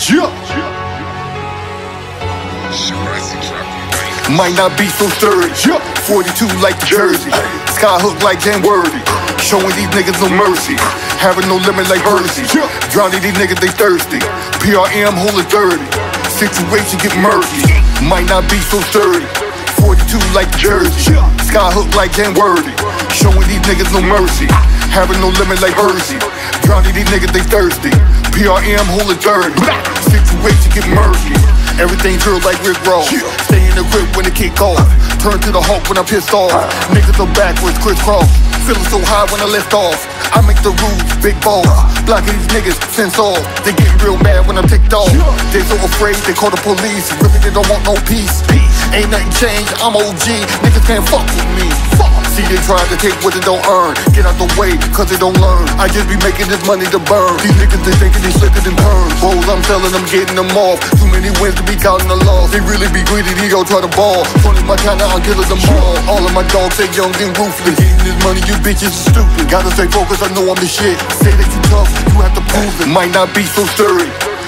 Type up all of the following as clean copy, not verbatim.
Might not be so sturdy. 42 like Jersey. Sky hook like January. Showing these niggas no mercy. Having no limit like Hersey. Drowning these niggas, they thirsty. PRM hold it dirty. Situation get murky. Might not be so sturdy. 42 like Jersey. Sky hook like January. Showing these niggas no mercy. Having no limit like Hersey. Drowning these niggas, they thirsty. PRM hold it dirty. Situation get murky. Everything drill like Rick Ross. Stay in the grip when it kick off. Turn to the Hulk when I'm pissed off. Niggas are backwards, crisscross. Feeling so high when I lift off. I make the rules, big balls. Blocking these niggas, sense off. They getting real mad when I'm ticked off. They so afraid, they call the police. Really, they don't want no peace. Ain't nothing changed, I'm OG. Niggas can't fuck with me. See, they try to take what they don't earn. Get out the way, cause they don't learn. I just be making this money to burn. These niggas, they thinking they slicker than perms. Bowls, I'm selling them, getting them off. Too many wins to be counting the loss. They really be greedy, they gon' try to ball. Funny my counter, I'm killing them all. All of my dogs say young and ruthless. Getting this money, you bitches are stupid. Gotta stay focused, I know I'm the shit. Say that you tough, you have to prove it. Might not be so sturdy.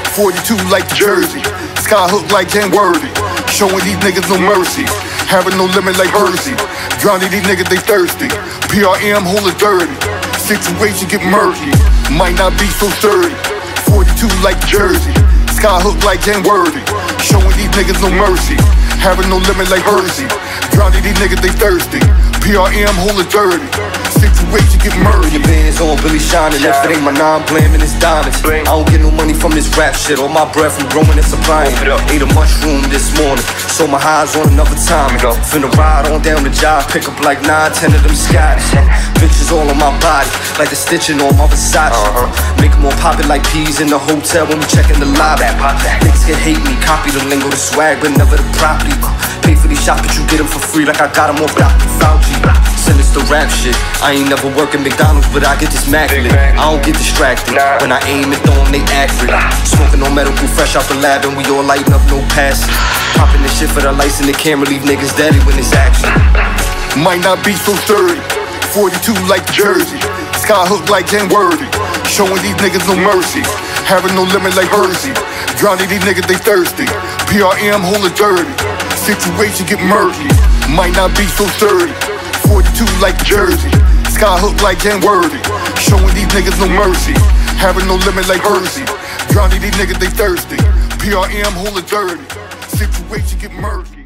42 like Jersey. Sky hook like January. Showing these niggas no mercy. Having no limit like Hersey. Drowning these niggas, they thirsty. PRM hold it dirty. Situation get murky. Might not be so sturdy. 42 like Jersey. Sky hook like January. Showing these niggas no mercy. Having no limit like Hersey. Drowning these niggas, they thirsty. PRM hold it dirty. Situation get murky. Your bands on, Billy shining. If it ain't my blaming it's diamonds. I don't get no money from this rap shit. All my bread from growing and supplying. Ate a mushroom this morning, so my highs on another time. Finna ride on down the job, pick up like 9, 10 of them Scotties. Bitches all on my body, like the stitching on my Versace. Make them all pop it like peas in the hotel when we checkin' the lobby. Niggas can hate me, copy the lingo, the swag, but never the property. Pay for these shots, but you get them for free, like I got them on Dr. Fauci. Send us the rap shit. I ain't never work at McDonald's, but I get this Mac lit. I don't get distracted. When I aim it, throw them, they accurate. Smoking on medical, fresh out the lab, and we all lighting up, no passing. Popping this shit for the lights in the camera, leave niggas dead when it's action. Might not be so sturdy. 42 like Jersey. Sky hook like January. Showing these niggas no mercy. Having no limit like Hersey. Drowning these niggas, they thirsty. PRM hold it dirty. Situation get murky. Might not be so sturdy. 42 like Jersey. Sky hook like January. Showing these niggas no mercy. Having no limit like Hersey. Drowning these niggas, they thirsty. PRM hold it dirty. Situation get murky.